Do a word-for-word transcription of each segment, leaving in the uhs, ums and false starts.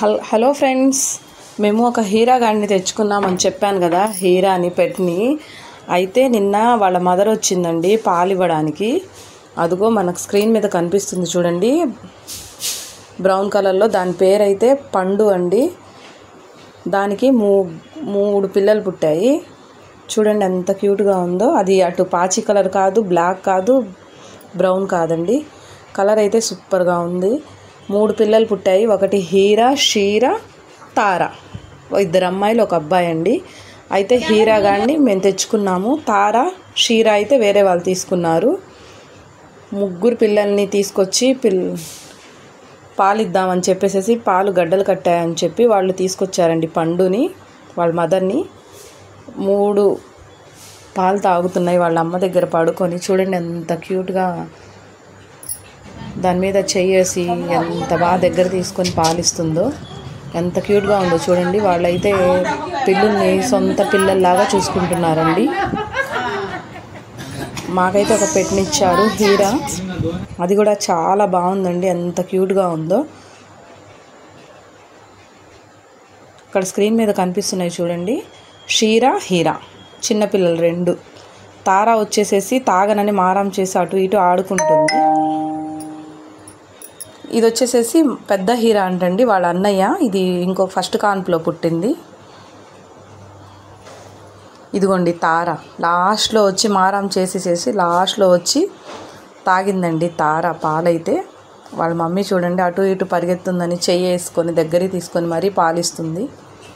హల్ hello friends, మేము ఒక హీరా గాడిని తెచ్చుకున్నామని చెప్పాను కదా, హీరా అని పెట్ని. అయితే నిన్న వాళ్ళ మదర్ వచ్చిందండి పాలు ఇవ్వడానికి. అదిగో మనకు స్క్రీన్ మీద కనిపిస్తుంది చూడండి, బ్రౌన్ కలర్లో. దాని పేరు అయితే పండు అండి. దానికి మూ మూడు పిల్లలు పుట్టాయి. చూడండి ఎంత క్యూట్గా ఉందో. అది అటు పాచి కలర్ కాదు, బ్లాక్ కాదు, బ్రౌన్ కాదండి. కలర్ అయితే సూపర్గా ఉంది. మూడు పిల్లలు పుట్టాయి. ఒకటి హీరా, షీరా, తారా. ఇద్దరు అమ్మాయిలు ఒక అబ్బాయి అండి. అయితే హీరా గాడిని మేము తెచ్చుకున్నాము. తారా, షీరా అయితే వేరే వాళ్ళు తీసుకున్నారు. ముగ్గురు పిల్లల్ని తీసుకొచ్చి పిల్ పాలు ఇద్దామని చెప్పేసి పాలు గడ్డలు కట్టాయని చెప్పి వాళ్ళు తీసుకొచ్చారండి పండుని, వాళ్ళ మదర్ని. మూడు పాలు తాగుతున్నాయి వాళ్ళ అమ్మ దగ్గర పడుకొని. చూడండి ఎంత క్యూట్గా దాని మీద చెయ్యేసి ఎంత బాగా దగ్గర తీసుకొని పాలిస్తుందో, ఎంత క్యూట్గా ఉందో చూడండి. వాళ్ళైతే పిల్లుల్ని సొంత పిల్లల్లాగా చూసుకుంటున్నారండి. మాకైతే ఒక పెట్టినిచ్చారు హీరా, అది కూడా చాలా బాగుందండి, ఎంత క్యూట్గా ఉందో. ఇక్కడ స్క్రీన్ మీద కనిపిస్తున్నాయి చూడండి, షీరా, హీరా చిన్నపిల్లలు రెండు. తారా వచ్చేసేసి తాగనని మారం చేసి అటు ఇటు ఆడుకుంటుంది. ఇది వచ్చేసేసి పెద్ద హీరా అంటండి, వాళ్ళ అన్నయ్య. ఇది ఇంకో ఫస్ట్ కాన్పులో పుట్టింది. ఇదిగోండి తారా లాస్ట్లో వచ్చి మారం చేసేసేసి లాస్ట్లో వచ్చి తాగిందండి తారా పాలైతే. వాళ్ళ మమ్మీ చూడండి అటు ఇటు పరిగెత్తుందని చెయ్యి వేసుకొని దగ్గరికి తీసుకొని మరీ పాలిస్తుంది.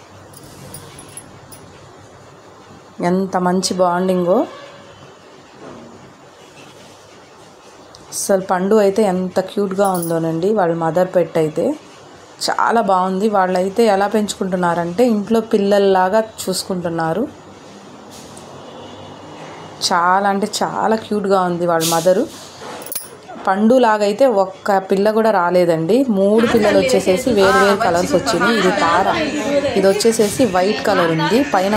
ఎంత మంచి బాండింగో అసలు. పండు అయితే ఎంత క్యూట్గా ఉందోనండి, వాళ్ళ మదర్ పెట్ అయితే చాలా బాగుంది. వాళ్ళైతే ఎలా పెంచుకుంటున్నారంటే ఇంట్లో పిల్లల్లాగా చూసుకుంటున్నారు. చాలా అంటే చాలా క్యూట్గా ఉంది వాళ్ళ మదరు. పండు లాగైతే ఒక్క పిల్ల కూడా రాలేదండి. మూడు పిల్లలు వచ్చేసేసి వేరు వేరు కలర్స్ వచ్చినాయి. ఇది తారా, ఇది వచ్చేసేసి వైట్ కలర్ ఉంది. పైన